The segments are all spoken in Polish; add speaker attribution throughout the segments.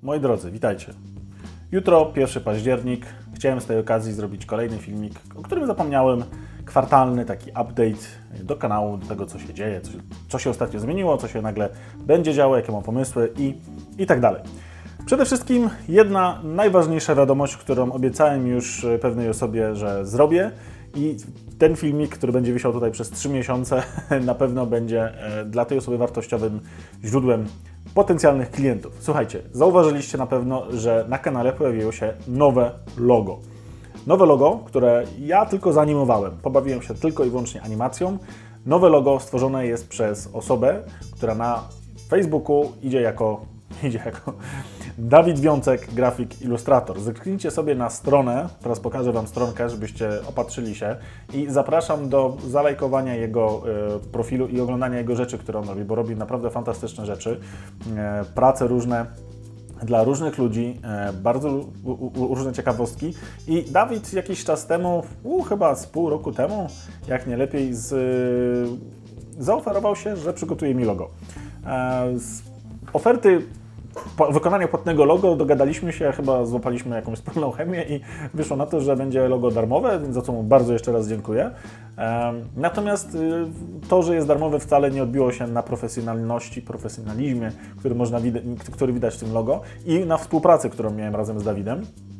Speaker 1: Moi drodzy, witajcie. Jutro, 1 październik. Chciałem z tej okazji zrobić kolejny filmik, o którym zapomniałem. Kwartalny taki update do kanału, do tego, co się dzieje, co się ostatnio zmieniło, co się nagle będzie działo, jakie mam pomysły i tak dalej. Przede wszystkim jedna najważniejsza wiadomość, którą obiecałem już pewnej osobie, że zrobię. I ten filmik, który będzie wisiał tutaj przez 3 miesiące, na pewno będzie dla tej osoby wartościowym źródłem potencjalnych klientów. Słuchajcie, zauważyliście na pewno, że na kanale pojawiło się nowe logo. Nowe logo, które ja tylko zanimowałem. Pobawiłem się tylko i wyłącznie animacją. Nowe logo stworzone jest przez osobę, która na Facebooku idzie jako Dawid Wiącek, grafik, ilustrator. Zerknijcie sobie na stronę, teraz pokażę Wam stronkę, żebyście opatrzyli się i zapraszam do zalajkowania jego profilu i oglądania jego rzeczy, które on robi, bo robi naprawdę fantastyczne rzeczy, prace różne dla różnych ludzi, bardzo różne ciekawostki. I Dawid jakiś czas temu, chyba z pół roku temu, jak nie lepiej, zaoferował się, że przygotuje mi logo. Z oferty wykonania płatnego logo dogadaliśmy się, chyba złapaliśmy jakąś wspólną chemię i wyszło na to, że będzie logo darmowe, za co mu bardzo jeszcze raz dziękuję. Natomiast to, że jest darmowe, wcale nie odbiło się na profesjonalności, profesjonalizmie, który widać w tym logo i na współpracy, którą miałem razem z Dawidem.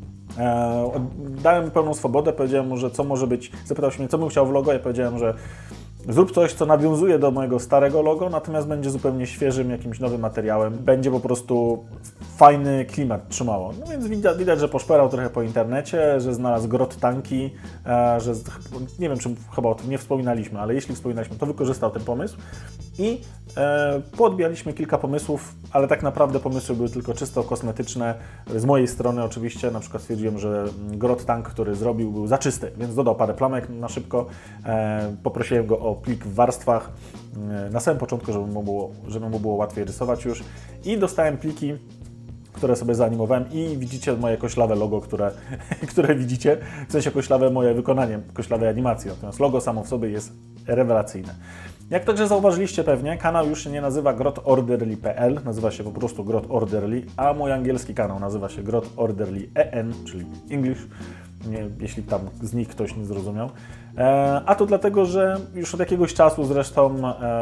Speaker 1: Dałem mu pełną swobodę, powiedziałem mu, że co może być, zapytał się mnie, co bym chciał w logo, ja powiedziałem, że zrób coś, co nawiązuje do mojego starego logo, natomiast będzie zupełnie świeżym, jakimś nowym materiałem. Będzie po prostu fajny klimat trzymało. No więc widać, że poszperał trochę po internecie, że znalazł grot tanki, że nie wiem, czy chyba o tym nie wspominaliśmy, ale jeśli wspominaliśmy, to wykorzystał ten pomysł i poodbijaliśmy kilka pomysłów, ale tak naprawdę pomysły były tylko czysto kosmetyczne. Z mojej strony oczywiście na przykład stwierdziłem, że grot tank, który zrobił, był za czysty, więc dodał parę plamek na szybko. Poprosiłem go o plik w warstwach na samym początku, żeby mu było łatwiej rysować już i dostałem pliki, które sobie zanimowałem i widzicie moje koślawe logo, które widzicie, w sensie koślawe moje wykonanie, koślawej animacji, natomiast logo samo w sobie jest rewelacyjne. Jak także zauważyliście pewnie, kanał już się nie nazywa grotorderly.pl, nazywa się po prostu Grot Orderly, a mój angielski kanał nazywa się Grot Orderly EN, czyli English, jeśli tam z nich ktoś nie zrozumiał. A to dlatego, że już od jakiegoś czasu zresztą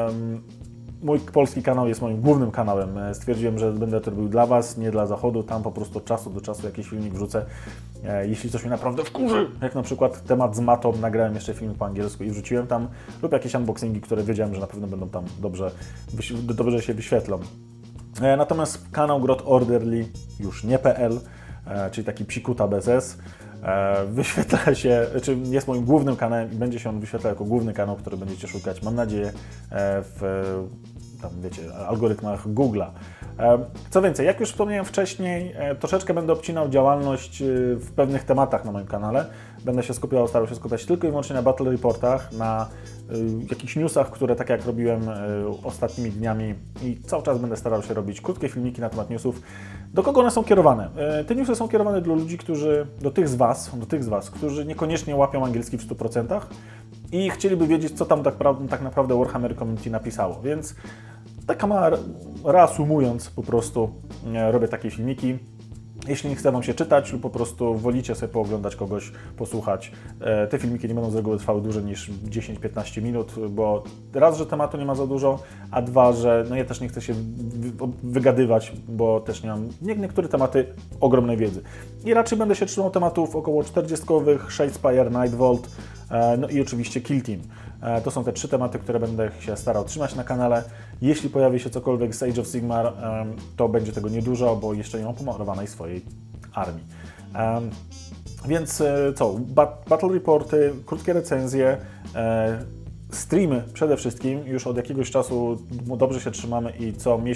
Speaker 1: mój polski kanał jest moim głównym kanałem. Stwierdziłem, że będę to robił dla Was, nie dla Zachodu. Tam po prostu od czasu do czasu jakiś filmik wrzucę. Jeśli coś mnie naprawdę wkurzy, jak na przykład temat z matą, nagrałem jeszcze filmik po angielsku i wrzuciłem tam, lub jakieś unboxingi, które wiedziałem, że na pewno będą tam dobrze się wyświetlą. Natomiast kanał Grot Orderly już nie .pl, czyli taki psikuta bez S, wyświetla się, czy jest moim głównym kanałem i będzie się on wyświetlał jako główny kanał, który będziecie szukać, mam nadzieję, w tam, wiecie, algorytmach Google'a. Co więcej, jak już wspomniałem wcześniej, troszeczkę będę obcinał działalność w pewnych tematach na moim kanale. Będę się starał się skupiać tylko i wyłącznie na battle reportach, na jakichś newsach, które tak jak robiłem ostatnimi dniami i cały czas będę starał się robić krótkie filmiki na temat newsów. Do kogo one są kierowane? Te newsy są kierowane do ludzi, do tych z Was, którzy niekoniecznie łapią angielski w 100% i chcieliby wiedzieć, co tam tak naprawdę Warhammer Community napisało, więc tak reasumując, po prostu robię takie filmiki. Jeśli nie chce Wam się czytać lub po prostu wolicie sobie pooglądać kogoś, posłuchać, te filmiki nie będą z reguły trwały dłużej niż 10-15 minut, bo raz, że tematu nie ma za dużo, a dwa, że no ja też nie chcę się wygadywać, bo też nie mam niektóre tematy ogromnej wiedzy. I raczej będę się trzymał tematów około 40-owych, Shadespire, Nightvolt, no i oczywiście Kill Team. To są te 3 tematy, które będę się starał trzymać na kanale. Jeśli pojawi się cokolwiek z Age of Sigmar, to będzie tego niedużo, bo jeszcze nie mam pomalowanej swojej armii. Więc co? Battle reporty, krótkie recenzje, streamy przede wszystkim. Już od jakiegoś czasu dobrze się trzymamy i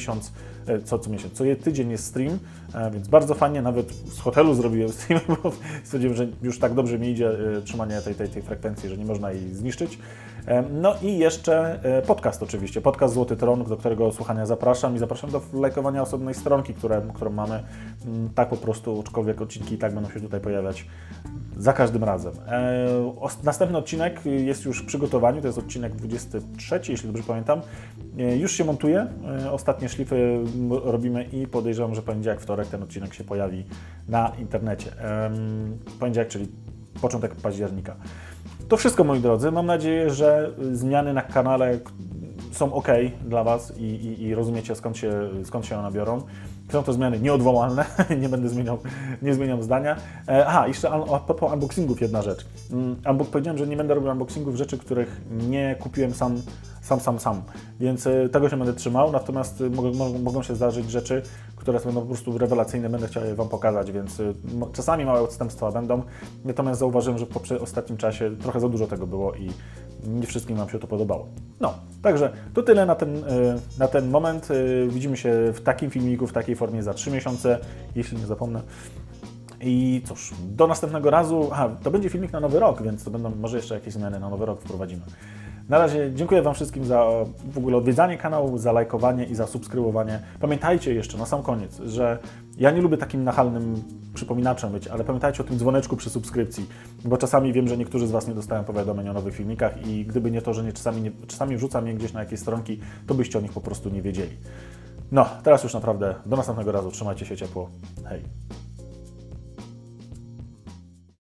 Speaker 1: co tydzień jest stream, więc bardzo fajnie, nawet z hotelu zrobiłem stream, bo stwierdziłem, że już tak dobrze mi idzie trzymanie tej frekwencji, że nie można jej zniszczyć. No i jeszcze podcast oczywiście, podcast Złoty Tron, do którego słuchania zapraszam i zapraszam do lajkowania osobnej stronki, którą mamy. Tak po prostu, aczkolwiek odcinki i tak będą się tutaj pojawiać za każdym razem. Następny odcinek jest już w przygotowaniu, to jest odcinek 23, jeśli dobrze pamiętam. Już się montuje, ostatnie szlify robimy i podejrzewam, że poniedziałek, wtorek ten odcinek się pojawi na internecie. Poniedziałek, czyli początek października. To wszystko, moi drodzy. Mam nadzieję, że zmiany na kanale są ok dla Was i rozumiecie, skąd się one biorą. Są to zmiany nieodwołalne, nie zmieniam zdania. Jeszcze a propos unboxingów jedna rzecz. Powiedziałem, że nie będę robił unboxingów rzeczy, których nie kupiłem sam, więc tego się będę trzymał, natomiast mogą się zdarzyć rzeczy, które będą po prostu rewelacyjne, będę chciał je Wam pokazać, więc czasami małe odstępstwa będą, natomiast zauważyłem, że w ostatnim czasie trochę za dużo tego było i nie wszystkim Wam się to podobało. No, także to tyle na ten moment. Widzimy się w takim filmiku, w takiej formie za 3 miesiące, jeśli nie zapomnę. I cóż, do następnego razu. To będzie filmik na Nowy Rok, więc to będą może jeszcze jakieś zmiany na Nowy Rok wprowadzimy. Na razie dziękuję Wam wszystkim za w ogóle odwiedzanie kanału, za lajkowanie i za subskrybowanie. Pamiętajcie jeszcze na sam koniec, że ja nie lubię takim nachalnym przypominaczem być, ale pamiętajcie o tym dzwoneczku przy subskrypcji, bo czasami wiem, że niektórzy z Was nie dostają powiadomień o nowych filmikach i gdyby nie to, że czasami wrzucam je gdzieś na jakieś stronki, to byście o nich po prostu nie wiedzieli. No, teraz już naprawdę do następnego razu. Trzymajcie się ciepło. Hej!